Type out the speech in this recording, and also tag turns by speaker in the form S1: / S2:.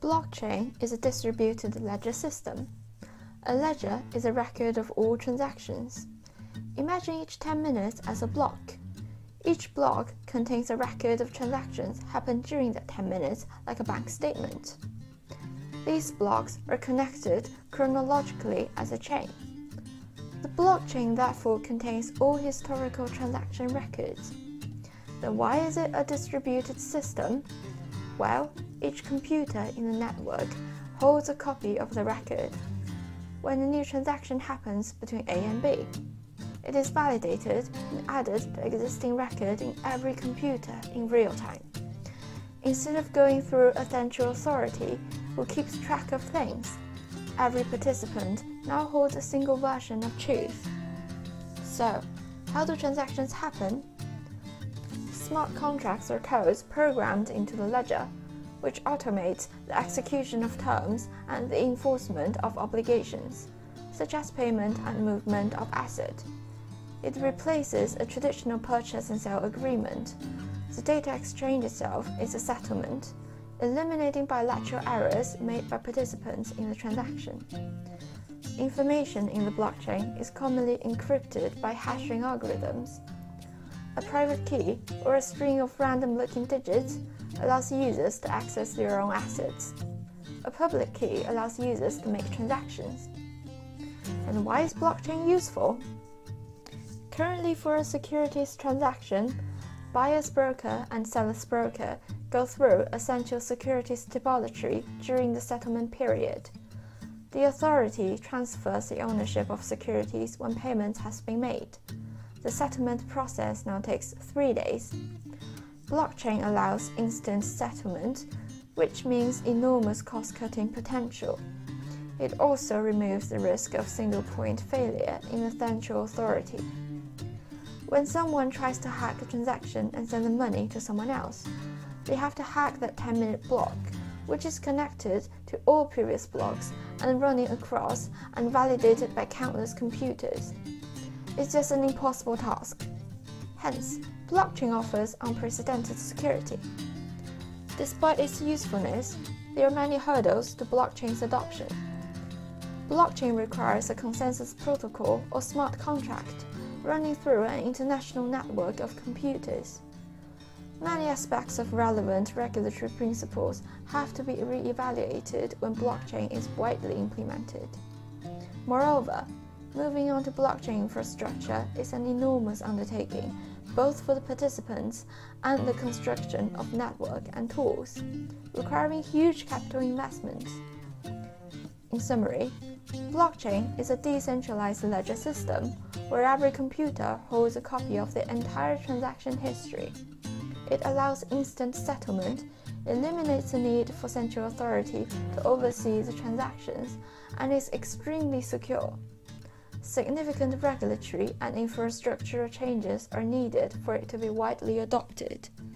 S1: blockchain is a distributed ledger system. A ledger is a record of all transactions. Imagine each 10 minutes as a block. Each block contains a record of transactions happened during that 10 minutes, like a bank statement. These blocks are connected chronologically as a chain. The blockchain therefore contains all historical transaction records. Then why is it a distributed system? Well, each computer in the network holds a copy of the record. When a new transaction happens between A and B, it is validated and added to the existing record in every computer in real time. Instead of going through a central authority who keeps track of things, every participant now holds a single version of truth. So, how do transactions happen? Smart contracts are codes programmed into the ledger, which automates the execution of terms and the enforcement of obligations, such as payment and movement of asset. It replaces a traditional purchase and sale agreement. The data exchange itself is a settlement, eliminating bilateral errors made by participants in the transaction. Information in the blockchain is commonly encrypted by hashing algorithms. A private key, or a string of random-looking digits, allows users to access their own assets. A public key allows users to make transactions. And why is blockchain useful? Currently, for a securities transaction, buyer's broker and seller's broker go through essential securities depository during the settlement period. The authority transfers the ownership of securities when payment has been made. The settlement process now takes 3 days. Blockchain allows instant settlement, which means enormous cost-cutting potential. It also removes the risk of single-point failure in the central authority. When someone tries to hack a transaction and send the money to someone else, they have to hack that 10-minute block, which is connected to all previous blocks and running across and validated by countless computers. It's just an impossible task. Hence, blockchain offers unprecedented security. Despite its usefulness, there are many hurdles to blockchain's adoption. Blockchain requires a consensus protocol or smart contract running through an international network of computers. Many aspects of relevant regulatory principles have to be re-evaluated when blockchain is widely implemented. Moreover, moving on to blockchain infrastructure is an enormous undertaking, both for the participants and the construction of network and tools, requiring huge capital investments. In summary, blockchain is a decentralized ledger system where every computer holds a copy of the entire transaction history. It allows instant settlement, eliminates the need for central authority to oversee the transactions, and is extremely secure. Significant regulatory and infrastructural changes are needed for it to be widely adopted.